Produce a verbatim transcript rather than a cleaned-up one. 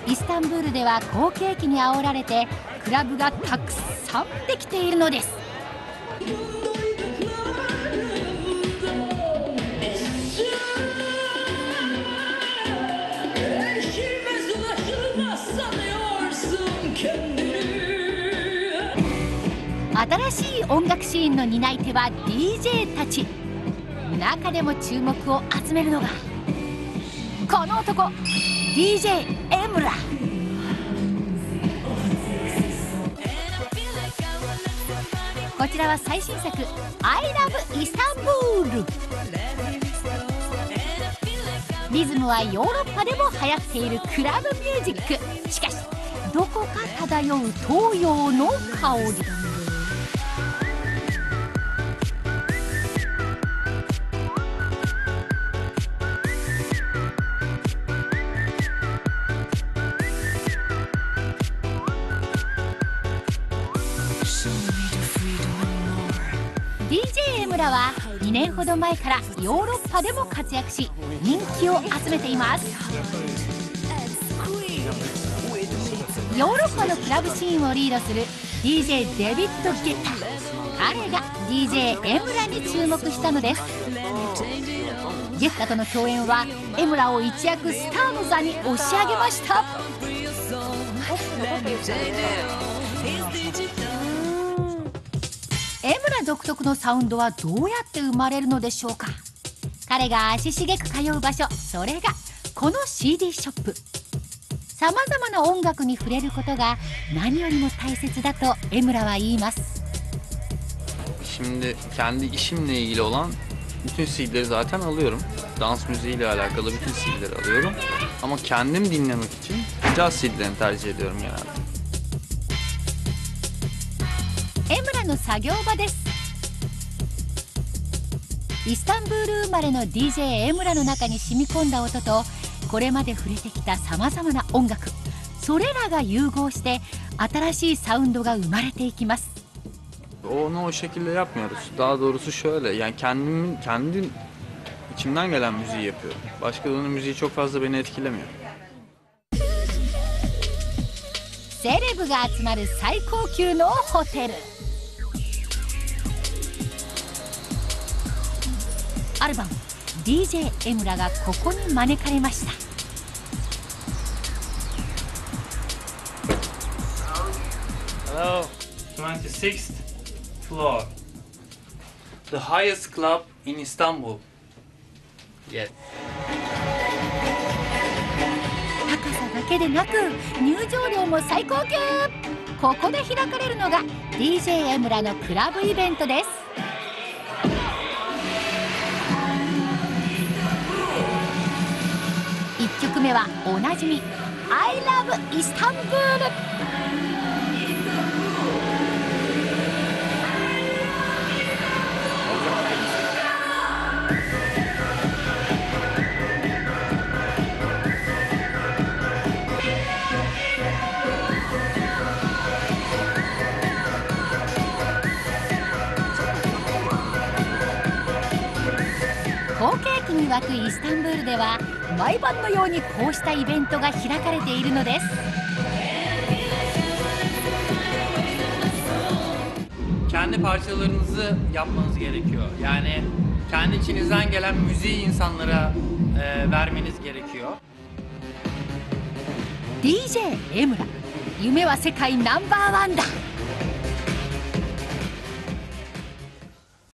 イスタンブールでは好景気に煽られてクラブがたくさんできているのです。新しい音楽シーンの担い手は ディージェー たち。中でも注目を集めるのがこの男、 ディージェー エムラ。こちらは最新作「I Love イスタンブール」。リズムはヨーロッパでも流行っているクラブミュージック。しかしどこか漂う東洋の香り。ディージェー エムラはにねんほど前からヨーロッパでも活躍し人気を集めています。ヨーロッパのクラブシーンをリードする ディージェー デビッド・ゲッタ。彼が ディージェー エムラに注目したのです。ゲッタとの共演はエムラを一躍スターの座に押し上げました。エムラ独特のサウンドはどうやって生まれるのでしょうか。彼が足しげく通う場所、それがこの シーディー ショップ。さまざまな音楽に触れることが何よりも大切だとエムラは言います。 Şimdi kendi işimle ilgili olan bütün C D'leri zaten alıyorum. Dans müziğiyle alakalı bütün C D'leri alıyorum. Ama kendim dinlemek için caz C D'lerini tercih ediyorum genelde. エムラの作業場です。イスタンブール生まれの ディージェー エムラの中に染み込んだ音とこれまで触れてきたさまざまな音楽、それらが融合して新しいサウンドが生まれていきます。 Onu o şekilde yapmıyoruz. Daha doğrusu şöyle, yani kendim kendi içimden gelen müziği yapıyorum. Başkalarının müziği çok fazla beni etkilemiyor. セレブが集まる最高級のホテル。ある晩 ディージェー エムラがここに招かれました。 Hello, twenty-sixth floor, the highest club in Istanbul. Yes. 高さだけでなく入場料も最高級。ここで開かれるのが ディージェー エムラのクラブイベントです。いっきょくめはおなじみ「I Love イスタンブール」。好景気に沸くイスタンブールでは毎晩のようにこうしたイベントが開かれているのです。 Kendi parçalarınızı yapmanız gerekiyor. Yani kendi içinizden gelen müziği insanlara e, vermeniz gerekiyor. ディージェー エムラ、夢は世界ナンバーワンだ。